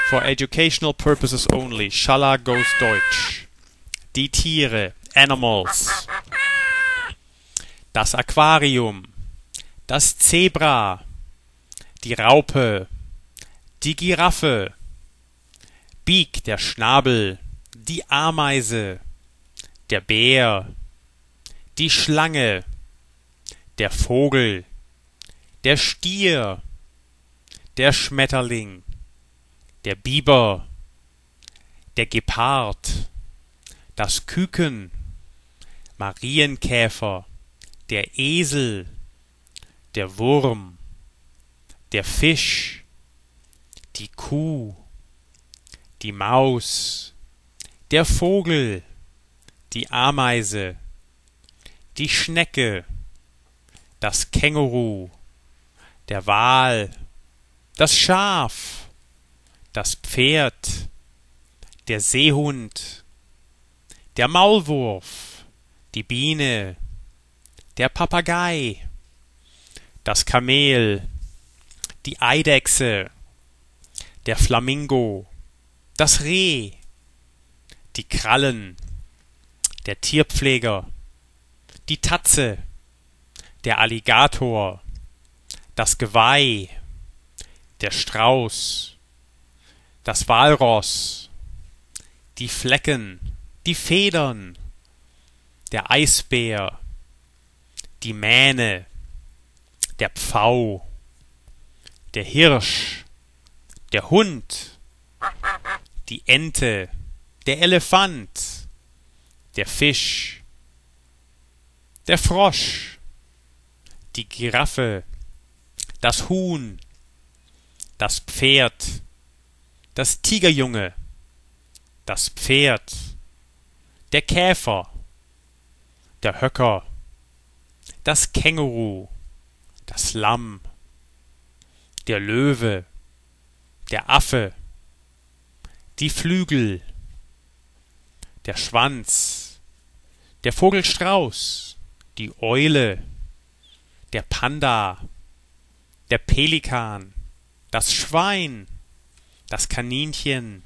For educational purposes only. Schalla goes Deutsch. Die Tiere, Animals. Das Aquarium. Das Zebra. Die Raupe. Die Giraffe. Beak, der Schnabel. Die Ameise. Der Bär. Die Schlange. Der Vogel. Der Stier. Der Schmetterling. Der Biber, der Gepard, das Küken, Marienkäfer, der Esel, der Wurm, der Fisch, die Kuh, die Maus, der Vogel, die Ameise, die Schnecke, das Känguru, der Wal, das Schaf, das Pferd, der Seehund, der Maulwurf, die Biene, der Papagei, das Kamel, die Eidechse, der Flamingo, das Reh, die Krallen, der Tierpfleger, die Tatze, der Alligator, das Geweih, der Strauß, das Walross, die Flecken, die Federn, der Eisbär, die Mähne, der Pfau, der Hirsch, der Hund, die Ente, der Elefant, der Fisch, der Frosch, die Giraffe, das Huhn, das Pferd, das Tigerjunge, das Pferd, der Käfer, der Höcker, das Känguru, das Lamm, der Löwe, der Affe, die Flügel, der Schwanz, der Vogelstrauß, die Eule, der Panda, der Pelikan, das Schwein, das Kaninchen,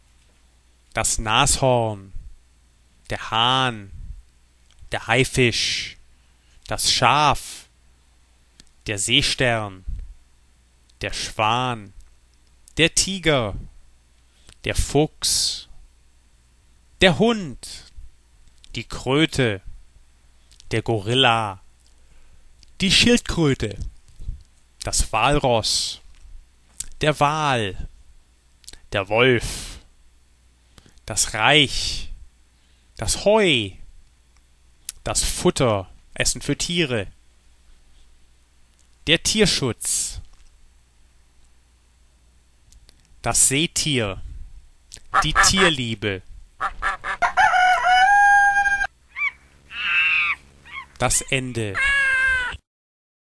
das Nashorn, der Hahn, der Haifisch, das Schaf, der Seestern, der Schwan, der Tiger, der Fuchs, der Hund, die Kröte, der Gorilla, die Schildkröte, das Walross, der Wal, der Wolf, das Reich, das Heu, das Futter, Essen für Tiere, der Tierschutz, das Seetier, die Tierliebe, das Ende.